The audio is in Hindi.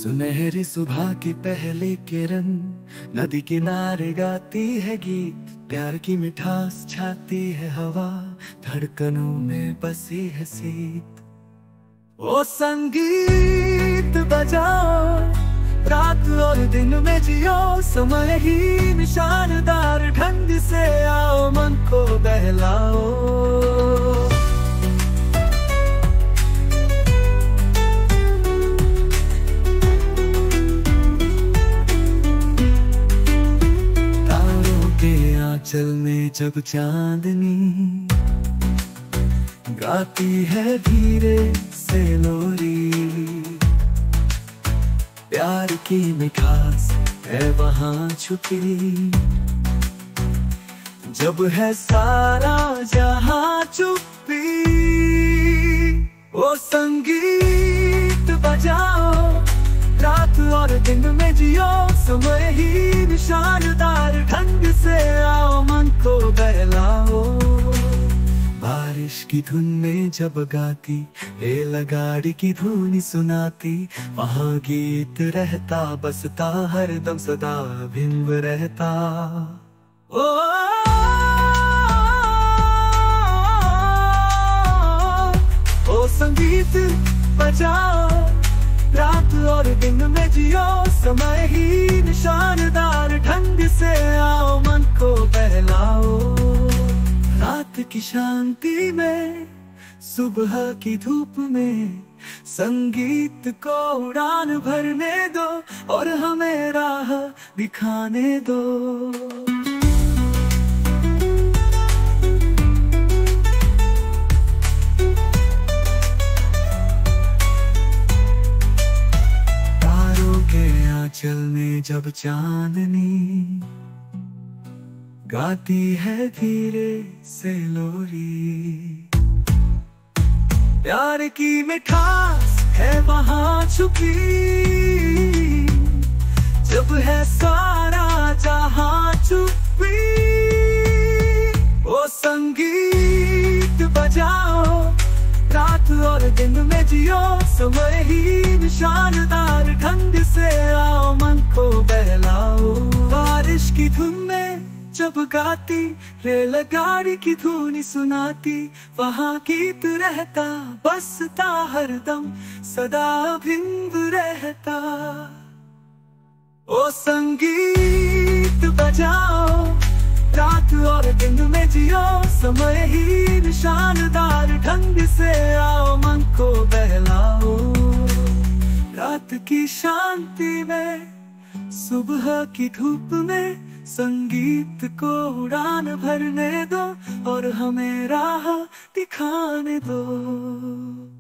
सुनहरी सुबह की पहली किरण नदी किनारे गाती है गीत। प्यार की मिठास छाती है हवा, धड़कनों में बसी है सीत। ओ संगीत बजाओ, रात और दिन में जियो, समय ही निशानदार ढंग से आओ, मन को बहलाओ। आंचल में जब चांदनी गाती है धीरे से लोरी, प्यार की मिठास है वहाँ छुपी। जब है सारा जहां चुप्पी, ओ संगीत बजाओ, रात और दिन में जियो, समय ही निशानदार ढंग से आओ, मन को बहलाओ। बारिश की धुन में जब गाती, रेलगाड़ी की धुनी सुनाती, वहाँ गीत रहता बसता हरदम सदा भिन्न रहता। ओ संगीत बजाओ, रात और दिन में जियो, समय ही निशानदार ढंग से आओ, मन को बहलाओ। रात की शांति में, सुबह की धूप में, संगीत को उड़ान भरने दो और हमें राह दिखाने दो। आंचल में जब चांदनी गाती है धीरे से लोरी, प्यार की मिठास है वहाँ छुपी। जब है सारा जहां चुप्पी, ओ संगीत बजाओ, रात और दिन में जियो, समय ही निशानदार ढंग से आओ, मन को बहलाओ। बारिश की धुन में जब गाती, रेलगाड़ी की धुनी सुनाती, वहाँ गीत रहता बसता हरदम सदा भिन्न रहता। ओ संगीत बजाओ, रात और दिन में जियो, समय ही निशानदार ढंग से आओ, मन को बहलाओ। रात की शांति में, सुबह की धूप में, संगीत को उड़ान भरने दो और हमें राह दिखाने दो।